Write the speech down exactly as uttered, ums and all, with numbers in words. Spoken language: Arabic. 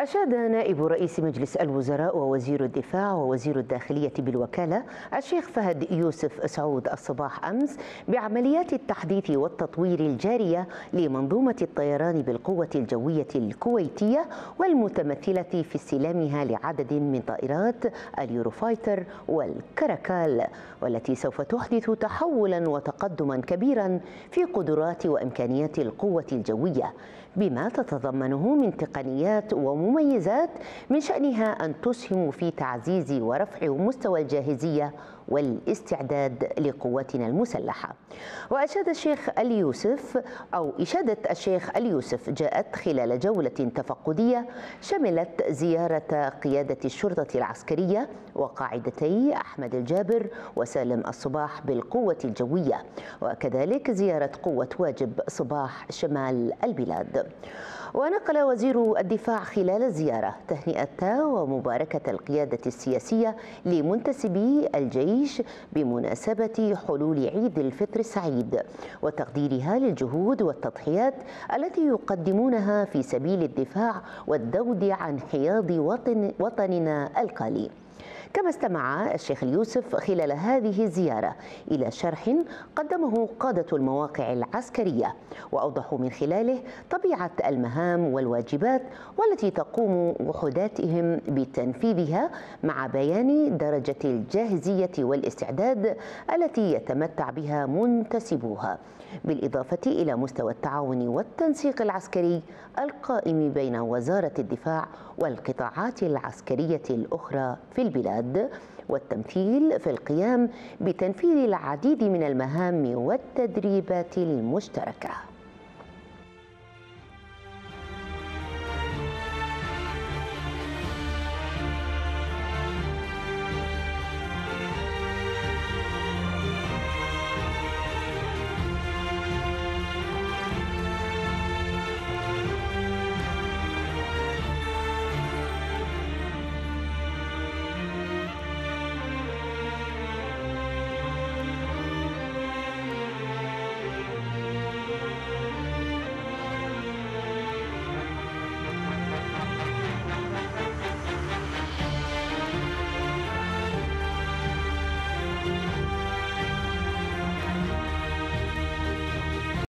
أشاد نائب رئيس مجلس الوزراء ووزير الدفاع ووزير الداخلية بالوكالة الشيخ فهد يوسف سعود الصباح أمس بعمليات التحديث والتطوير الجارية لمنظومة الطيران بالقوة الجوية الكويتية والمتمثلة في استلامها لعدد من طائرات اليوروفايتر والكراكال، والتي سوف تحدث تحولا وتقدما كبيرا في قدرات وإمكانيات القوة الجوية بما تتضمنه من تقنيات ومميزات من شأنها أن تسهم في تعزيز ورفع مستوى الجاهزية والاستعداد لقواتنا المسلحة. وأشاد الشيخ اليوسف أو إشادة الشيخ اليوسف جاءت خلال جولة تفقدية شملت زيارة قيادة الشرطة العسكرية وقاعدتي أحمد الجابر وسالم الصباح بالقوة الجوية، وكذلك زيارة قوة واجب صباح شمال البلاد. ونقل وزير الدفاع خلال الزيارة تهنئة ومباركة القيادة السياسية لمنتسبي الجيش بمناسبة حلول عيد الفطر السعيد، وتقديرها للجهود والتضحيات التي يقدمونها في سبيل الدفاع والذود عن حياض وطن وطننا الغالي. كما استمع الشيخ اليوسف خلال هذه الزيارة إلى شرح قدمه قادة المواقع العسكرية، وأوضحوا من خلاله طبيعة المهام والواجبات والتي تقوم وحداتهم بتنفيذها، مع بيان درجة الجاهزية والاستعداد التي يتمتع بها منتسبوها، بالإضافة إلى مستوى التعاون والتنسيق العسكري القائم بين وزارة الدفاع والقطاعات العسكرية الأخرى في البلاد، والتمثيل في القيام بتنفيذ العديد من المهام والتدريبات المشتركة.